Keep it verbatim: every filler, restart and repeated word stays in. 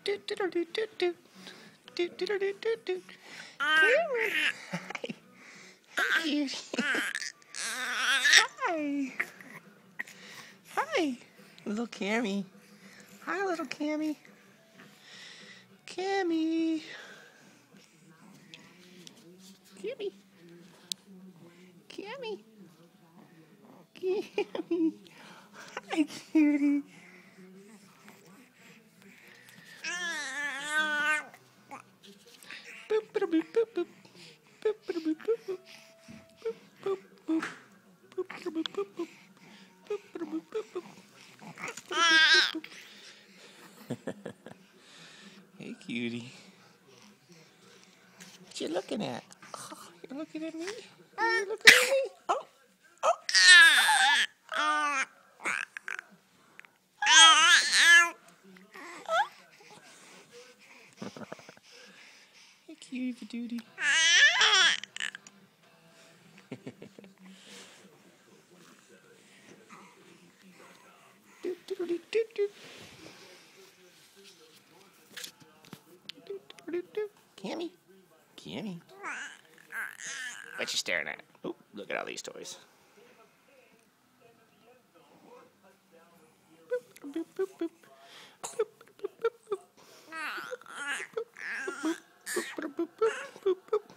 Cameron. Hi. Hi. Hi. Hi. Little Cammy. Hi, little Cammy. Cammy. Cammy. Cammy. Cammy. Hi, cutie. Boop, boop, boop, boop, boop. Boop, boop, boop, boop, boop. Boop, boop, boop. Boop, boop, boop, boop, boop. Boop, boop, boop, boop, boop. Boop, boop, boop. Hey, cutie. What you looking at? Oh, you're looking at me? You're looking at me? Oh, oh. Hey, cutie patootie. Doot, doot, doot, doot, doot. Doot, doot, doot. Cammy. Cammy. What you staring at? Oh, look at all these toys. Boop, boop, boop, boop. Boop, boop, boop, boop. Boop, boop, boop, boop, boop, boop, boop, boop, boop.